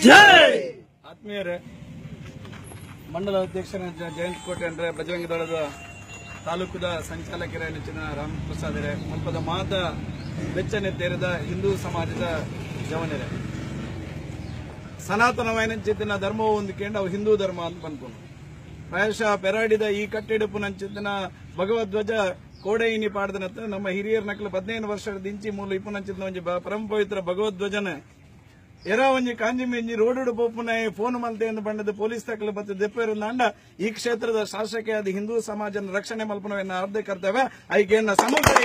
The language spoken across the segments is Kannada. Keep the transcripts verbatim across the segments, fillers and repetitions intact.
ಆತ್ಮೀಯರೇ, ಮಂಡಲ ಅಧ್ಯಕ್ಷರ ಜಯಂತ್ ಕೋಟೆ ಅಂದ್ರೆ ಬಜರಂಗ ದಳದ ತಾಲೂಕದ ಸಂಚಾಲಕರ ನೆಚ್ಚಿನ ರಾಮಪ್ರಸಾದರೇ, ಮುಲ್ಪದ ಮಾತ ಬೆಚ್ಚನೆತ್ತೇರಿದ ಹಿಂದೂ ಸಮಾಜದ ಜವನರೇ, ಸನಾತನವೈನಂಚಿತ್ತಿನ ಧರ್ಮವು ಹೊಂದಿಕೊಂಡು ಅವು ಹಿಂದೂ ಧರ್ಮ ಅಂತ ಬಂದ್ಕೊಂಡು ಪ್ರಾಯಶಃ ಪೆರಾಡಿದ ಈ ಕಟ್ಟಿಡುಪು ನಂಚಿತ್ತಿನ ಭಗವಧ್ವಜ ಕೋಡೆ ಇನಿ ಪಾಡ್ದನತ್ತ ನಮ್ಮ ಹಿರಿಯರ ನಕಲು ಹದಿನೈದು ವರ್ಷದ ಇಂಚಿ ಮೂಲ ಇಪ್ಪು ನಂಚಿತ್ತಿನ ಒಂಜಿ ಪರಮ ಪವಿತ್ರ ಭಗವಧ್ವಜನ ಎರ ಒಂಜಿ ಕಾಂಜಿ ಮೆಂಜಿ ರೋಡ್ ಪೋಪುನ ಫೋನ್ ಮಲ್ತೆ ಎಂದು ಬಂಡದ ಪೊಲೀಸ್ ತಕಲು ಬತ್ತು ದೆಪ್ಪೇರಿಂದ ಅಂಡ ಈ ಕ್ಷೇತ್ರದ ಶಾಸಕಿಯಾದ ಹಿಂದೂ ಸಮಾಜನ ರಕ್ಷಣೆ ಮಲ್ಪನವೆನ್ನ ಅರ್ಧ ಕರ್ತವ್ಯ ಐಕೆನ್ನ ಸಮುದಾಯ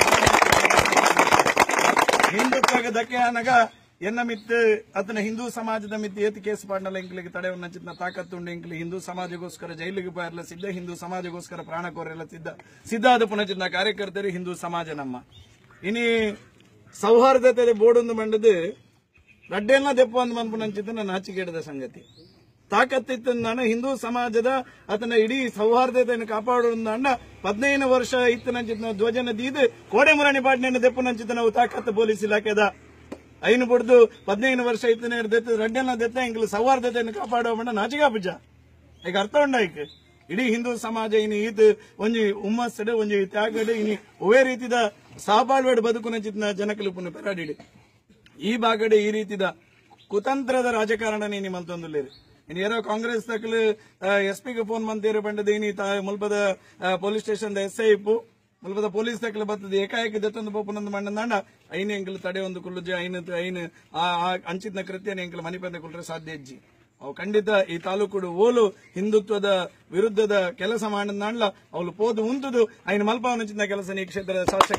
ಹಿಂದುತ್ವಗ ಧಕ್ಕೆ ಅನಗ ಎನ್ನ ಮಿತ್ತು ಅತನ ಹಿಂದೂ ಸಮಾಜದ ಮಿತ್ತು ಏತು ಕೇಸ್ ಪಾಡ್ನಲ್ಲ ಇಂಕ್ಲಿಗೆ ತಡೆವನ್ನ ಚಿತ್ನ ತಾಕತ್ತುಂಡು ಇಂಕ್ಲಿ ಹಿಂದೂ ಸಮಾಜಗೋಸ್ಕರ ಜೈಲಿಗೆ ಬಾರಲ್ಲ ಸಿದ್ಧ, ಹಿಂದೂ ಸಮಾಜಗೋಸ್ಕರ ಪ್ರಾಣ ಕೋರೆಲ್ಲ ಸಿದ್ಧ ಸಿದ್ಧಾದ ಪುನಚಿತ್ನ ಕಾರ್ಯಕರ್ತರು ಹಿಂದೂ ಸಮಾಜ ನಮ್ಮ ಇನಿ ಸೌಹಾರ್ದತೆ ಬೋರ್ಡೊಂದು ಮಂಡದು ರಡ್ಡೆಲ್ಲ ದೆಪ್ಪ ಒಂದು ಮನ್ಪುನಂಚಿತ್ತ ನನ್ನ ನಾಚಿಕೆಡದ ಸಂಗತಿ ತಾಕತ್ತಿತ್ತಂದಾನ ಹಿಂದೂ ಸಮಾಜದ ಅತನ ಇಡೀ ಸೌಹಾರ್ದತೆಯನ್ನು ಕಾಪಾಡುವಂದಾಂಡ ಹದಿನೈದು ವರ್ಷ ಇತ್ತನಂಚಿತ್ತ ಧ್ವಜನ ದೀದು ಕೋಡೆ ಮುರಣಿ ಪಾಡ್ನೆಯನ್ನು ದೆಪ್ಪನಂಚಿತ್ತ ನಾವು ತಾಕತ್ತು ಪೊಲೀಸ್ ಇಲಾಖೆದ ಐನು ಬಿಡ್ದು ಹದಿನೈದು ವರ್ಷ ಇತ್ತನೇ ದೆತ್ತ ರಡ್ಡೆಲ್ಲ ದೆತ್ತ ಇಂಗ್ಲು ಸೌಹಾರ್ದತೆಯನ್ನು ಕಾಪಾಡುವ ಮಂಡ ನಾಚಿಕಾ ಪೂಜ ಈಗ ಅರ್ಥ ಉಂಡ ಈಗ ಇಡೀ ಹಿಂದೂ ಸಮಾಜ ಇನಿ ಈದ್ ಒಂಜಿ ಹುಮ್ಮಸ್ಸಡೆ ಒಂಜಿ ತ್ಯಾಗಡೆ ಇನಿ ಒವೇ ರೀತಿದ ಸಹಬಾಳ್ವೆಡ್ ಬದುಕುನಂಚಿತ್ನ ಜನಕಲು ಪುನಃ ಪೆರಾಡಿಡಿ ಈ ಬಾಗಡೆ ಈ ರೀತಿದ ಕುತಂತ್ರದ ರಾಜಕಾರಣ ನೀನಿ ಮಲ್ತೊಂದುಲ್ಲೇರಿ ಇನ್ನು ಯಾರೋ ಕಾಂಗ್ರೆಸ್ ತಕಲು ಎಸ್ ಪಿಗೆ ಫೋನ್ ಮಂತೀರು ಬಂಡದ ಇನಿ ಮುಲ್ಪದ ಪೊಲೀಸ್ ಸ್ಟೇಷನ್ ಎಸ್ ಐ ಇಪ್ಪು ಮುಲ್ಪದ ಪೊಲೀಸ್ ತಕಲು ಬರ್ತದ ಏಕಾಏಕಿ ದತ್ತೊಂದು ಪೋಪನೊಂದು ಮಂಡಂದಾಂಡ ಐನು ಎಂಕಲು ತಡೆ ಒಂದು ಕುಲ್ಲುಜಿ ಐನು ಐನು ಅಂಚಿತ್ನ ಕೃತ್ಯನ ಎಂಕಲು ಮನಿಪಂದ ಕುಲ್ರೆ ಸಾಧ್ಯ ಇಜ್ಜಿ ಅವು ಖಂಡಿತ ಈ ತಾಲೂಕು ಓಲು ಹಿಂದುತ್ವದ ವಿರುದ್ಧದ ಕೆಲಸ ಮಾಡಂದಾಂಡ್ಲ ಅವಳು ಪೋದು ಉಂತುದು ಐನು ಮಲ್ಪವನ ಕೆಲಸ ಈ ಕ್ಷೇತ್ರದ ಶಾಸಕ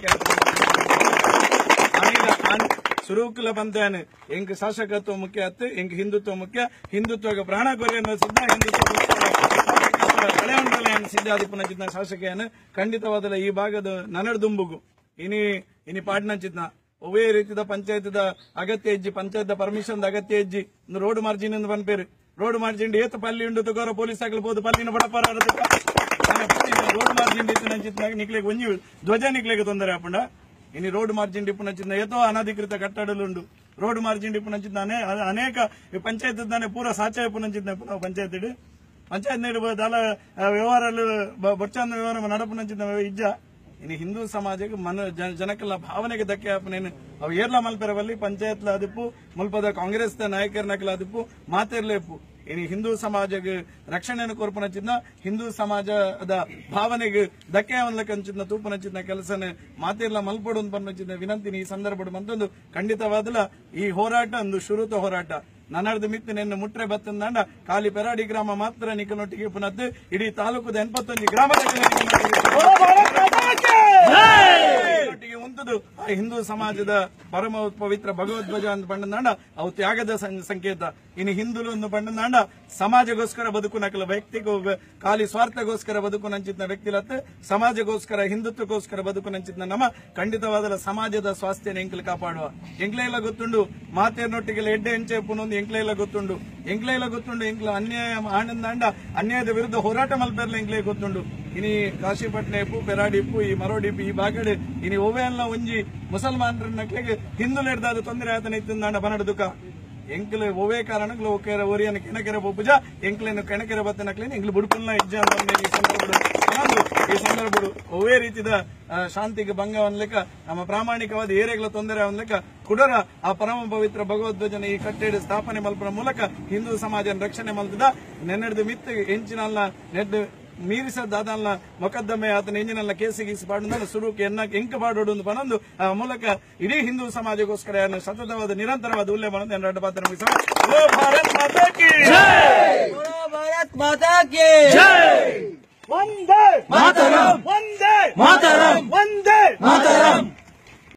ಸುರೂಕುಲ ಬಂತಾನೆ ಎಂಕ್ ಶಾಸಕತ್ವ ಮುಖ್ಯ ಅತ್ತು ಎಂಕ್ ಹಿಂದುತ್ವ ಮುಖ್ಯ ಹಿಂದುತ್ವಗ ಪ್ರಾಣ ಕೊರೆಯನ್ನು ಸಿದ್ಧ ಹಿಂದುತ್ವ ಕಳೆಯೊಂಡಲೆಯನ್ನು ಸಿದ್ಧಾದಿಪುನಚಿತ್ನ ಶಾಸಕಿಯನ್ನು ಖಂಡಿತವಾದಲ್ಲ ಈ ಭಾಗದ ನನಡ್ದುಂಬುಗು ಇನಿ ಇನಿ ಪಾಡ್ನಚಿತ್ನ ಒವೇ ರೀತಿದ ಪಂಚಾಯತ್ದ ಅಗತ್ಯ ಇಜ್ಜಿ ಪಂಚಾಯತ್ ಪರ್ಮಿಷನ್ ಅಗತ್ಯ ಇಜ್ಜಿ ರೋಡ್ ಮಾರ್ಜಿನ್ ಎಂದು ಬಂದ್ಪೇರು ರೋಡ್ ಮಾರ್ಜಿನ್ ಏತ ಪಲ್ಲಿ ಉಂಡು ತಗೋರ ಪೊಲೀಸ್ ಆಗಲ್ಬಹುದು ಪಲ್ಲಿನ ಬಡಪರ ರೋಡ್ ಮಾರ್ಜಿನ್ ಇತ್ತು ನಂಚಿತ್ನಾಗ ನಿಕ್ಲಿಗೆ ಒಂಜಿ ಧ್ವಜ ನಿಕ್ಲಿಗೆ ತೊಂದರೆ ಹಾಪುಂಡ ಇನಿ ರೋಡ್ ಮಾರ್ಜಿನ್ ಡಿಪ್ಪು ನಂಚಿದ್ನ ಏತೋ ಅನಧಿಕೃತ ಕಟ್ಟಡಲುಂಡು ರೋಡ್ ಮಾರ್ಜಿನ್ ಡಿಪ್ಪು ನಂಚಿದ್ನ ಅನೇಕ ಪಂಚಾಯತ್ ಪೂರ ಸಾಚ ಇಪ್ಪು ನಂಚಿದ್ನ ಪಂಚಾಯತ್ ಪಂಚಾಯತ್ ದಾಲ ವ್ಯವಹಾರಲು ಬೊಚ್ಚಾಂದ ವ್ಯವಹಾರ ನಡಪು ನಂಚಿದ್ನ ಇಜ್ಜ ಇನ್ನು ಹಿಂದೂ ಸಮಾಜಕ್ಕೆ ಮನ ಜನಕ್ಕೆಲ್ಲ ಭಾವನೆಗೆ ಧಕ್ಕೆ ಹಾಪನೇನು ಅವು ಏರ್ಲ ಮಲ್ಪೆರವಲ್ಲಿ ಪಂಚಾಯತ್ಲ ಅದಿಪ್ಪು ಮುಲ್ಪದ ಕಾಂಗ್ರೆಸ್ ನಾಯಕರನಕಲ ಅದಿಪ್ಪು ಮಾತೇರ್ಲೇಪು ಇನ್ನು ಹಿಂದೂ ಸಮಾಜಕ್ಕೆ ರಕ್ಷಣೆಯನ್ನು ಕೋರ್ಪುನಚಿದ್ನ ಹಿಂದೂ ಸಮಾಜದ ಭಾವನೆಗೆ ಧಕ್ಕೆ ಅವನ್ಲಕಂಚಿದ್ನ ತೂಪುನಚಿದ್ನ ಕೆಲಸನ ಮಾತೇರ್ಲ ಮಲ್ಪಡು ಪನ್ನಚಿದ್ನ ವಿನಂತಿನಿ ಈ ಸಂದರ್ಭ ಬಂತೊಂದು ಖಂಡಿತವಾದಲ್ಲ ಈ ಹೋರಾಟ ಒಂದು ಶುರುತ ಹೋರಾಟ ನನ್ನರ್ದು ಮಿತ್ತಿನ ಮುಟ್ರೆ ಬತ್ತಂದಾಂಡ ಖಾಲಿ ಪೆರಾಡಿ ಗ್ರಾಮ ಮಾತ್ರ ನಿಖನೊಟ್ಟಿಗೆ ಪುನದ್ದು ಇಡೀ ತಾಲೂಕದ ಎಪ್ಪತ್ತೊಂದು ಗ್ರಾಮದ ಉಂಟದು ಹಿಂದೂ ಸಮಾಜದ ಪರಮ ಪವಿತ್ರ ಭಗವಧ್ವಜ ಅಂತ ಬಂಡಂದಾಂಡ ಅವು ತ್ಯಾಗದ ಸಂಕೇತ ಇನ್ನು ಹಿಂದುಲು ಒಂದು ಬಂಡಂದಾಂಡ ಸಮಾಜಗೋಸ್ಕರ ಬದುಕು ನಕಲ ವ್ಯಕ್ತಿಗೂ ಖಾಲಿ ಸ್ವಾರ್ಥಗೋಸ್ಕರ ಬದುಕು ನಂಚಿತ್ನ ವ್ಯಕ್ತಿಲತ್ತ ಸಮಾಜಗೋಸ್ಕರ ಹಿಂದುತ್ವಗೋಸ್ಕರ ಬದುಕು ನಂಚಿತ್ನ ನಮ್ಮ ಖಂಡಿತವಾದ ಸಮಾಜದ ಸ್ವಾಸ್ಥ್ಯ ಎಂಕ್ಲು ಕಾಪಾಡುವ ಎಂಕ್ಲೆಲ್ಲ ಗೊತ್ತುಂಡು ಮಾತೇರ್ನೊಟ್ಟಿಗೆ ಎಡ್ಡೆ ಹೆಂಚೆ ಪುನೊಂದು ಎಂಕ್ಲೆಲ್ಲ ಗೊತ್ತುಂಡು ಎಂಕ್ಲೆಲ್ಲ ಗೊತ್ತುಂಡು ಎಂಕ್ಲ ಅನ್ಯಾಯ ಆನಂದಾಂಡ ಅನ್ಯಾಯದ ವಿರುದ್ಧ ಹೋರಾಟ ಮಲ್ಪೆರ್ಲ ಎಂಕ್ಲೆ ಗೊತ್ತುಂಡು ಇನಿ ಕಾಶಿಪಟ್ನೆ ಇಪ್ಪು ಪೆರಾಡಿ ಇಪ್ಪು ಈ ಮರೋಡಿಪ್ಪು ಈ ಬಾಗಡೆ ಇನಿ ಒವೆ ಎಲ್ಲ ಒಂಜಿ ಮುಸಲ್ಮಾನರ ನಕ್ಲೆಗೆ ಹಿಂದುಲು ಹಿಡ್ದಾದ ತೊಂದರೆ ಆತನ ಇತ್ತಂದಾಂಡ ಬನಡ ದುಃಖ ಎಂಕ್ಲೆ ಒವೇ ಕಾರಣಗಳು ಒಕೆರ ಒರಿಯನ ಕೆಣಕೆರೆ ಪೂಜ ಎಂಕ್ಲೇನು ಕೆಣಕೆರೆ ಬತ್ತ ನಕ್ಲೇನು ಎಂಕ್ಲು ಬುಡುಪುಲ್ನ ಇಜ್ಜ ಈ ಸಂದರ್ಭ ಈ ಸಂದರ್ಭ ಒವೇ ರೀತಿದ ಶಾಂತಿಗೆ ಭಂಗ ಅನ್ಲೆಕ್ಕ ನಮ್ಮ ಪ್ರಾಮಾಣಿಕವಾದ ಏರಿಯಾಗಳ ತೊಂದರೆ ಅನ್ಲೆಕ್ಕ ಕುಡರ ಆ ಪರಮ ಪವಿತ್ರ ಭಗವಧ್ವಜನ ಈ ಕಟ್ಟಡ ಸ್ಥಾಪನೆ ಮಲ್ಪನ ಮೂಲಕ ಹಿಂದೂ ಸಮಾಜನ ರಕ್ಷಣೆ ಮಲ್ತದ ನೆನ್ನೆಡ್ದು ಮಿತ್ತು ಎಂಚಿನಲ್ಲ ನೆಡ್ ಮೀರಿಸದಾದಲ್ಲ ಮೊಕದ್ದಮೆ ಆತನ ಎಂಜಿನಲ್ಲ ಕೇಸಿಗೆ ಪಾಡ ಸುರುಕು ಎನ್ನ ಎಂಕ ಪಾಡೋಡು ಒಂದು ಪನೊಂದು ಆ ಮೂಲಕ ಇಡೀ ಹಿಂದೂ ಸಮಾಜಗೋಸ್ಕರ ಸತತವಾದ ನಿರಂತರವಾದ ಉಲ್ಲೇಖ ಮಾಡೋದು ಎರಡು ಪಾತ್ರ ಮುಗಿಸ ಭಾರತ್ ಮಾತಾ ಕಿ ಭಾರತ್ ಮಾತಾ ಕಿ ವಂದೇ ಮಾತರಂ ವಂದೇ ಮಾತರಂ ವಂದೇ ಮಾತರಂ.